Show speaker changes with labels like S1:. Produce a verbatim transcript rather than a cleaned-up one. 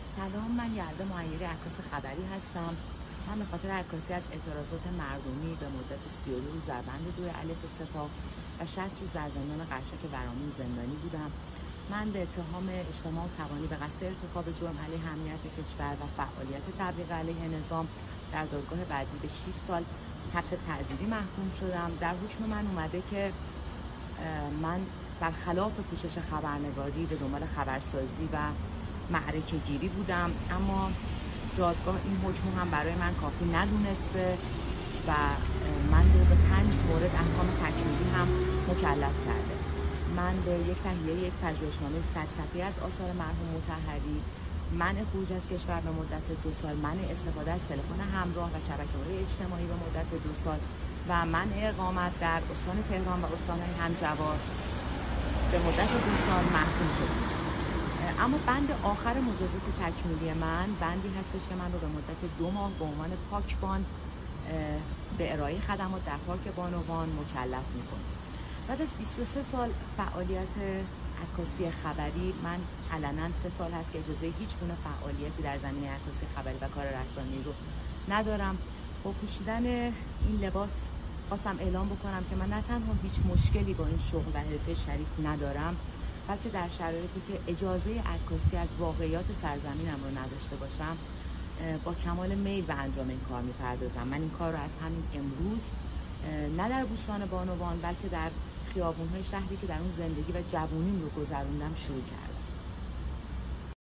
S1: سلام، من یلدا معیری عکاس خبری هستم. من به خاطر عکاسی از اعتراضات مردمی به مدت سی و دو روز در بند دو الف سپاه و شصت روز در زندان قشک ورامین زندانی بودم. من به اتهام اجتماع و توانی به قصد ارتکاب جرم علیه امنیت کشور و فعالیت تبلیغ علیه نظام در دادگاه بعدی به شش سال حبس تعزیری محکوم شدم. در حکم من اومده که من برخلاف پوشش خبرنگاری به دنبال خبرسازی و معرکه گیری بودم، اما دادگاه این حکم هم برای من کافی ندونسته و من رو به پنج مورد احکام تکمیلی هم مکلف کرده. من به یک تهیه یک پژوهشنامه صد صفحه‌ای از آثار مرحوم مطهری، منع خروج از کشور به مدت دو سال، منع استفاده از تلفن همراه و شبکه‌های اجتماعی به مدت دو سال و منع اقامت در استان تهران و استان‌های همجوار به مدت دو سال محکوم شدم. اما بند آخر مجازات تکمیلی من بندی هستش که من رو به مدت دو ماه به عنوان پاکبان به ارائه خدمات در پارک بانوان مکلف میکنه. بعد از بیست و سه سال فعالیت عکاسی خبری، من علنا سه سال هست که اجازه هیچ گونه فعالیتی در زمینه عکاسی خبری و کار رسانه‌ای رو ندارم. با پوشیدن این لباس خواستم اعلام بکنم که من نه تنها هیچ مشکلی با این شغل و حرفه شریف ندارم، بلکه در شرایطی که اجازه عکاسی از واقعیات سرزمینم رو نداشته باشم با کمال میل به انجام این کار میپردازم. من این کار رو از همین امروز نه در بوستان بانوان بلکه در خیابون‌های شهری که در اون زندگی و جوونیم رو گذروندم شروع کردم.